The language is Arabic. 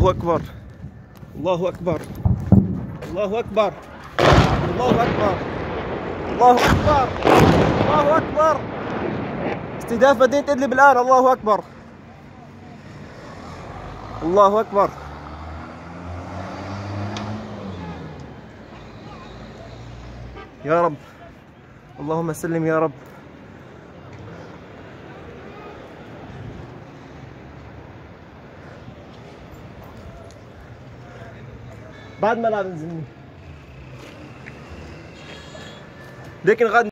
أكبر، الله أكبر، الله أكبر، الله أكبر، الله أكبر، الله أكبر. استهداف مدينة إدلب الآن. الله أكبر، الله أكبر. يا رب، اللهم سلم يا رب. بعد ما لا بنزلني لكن غد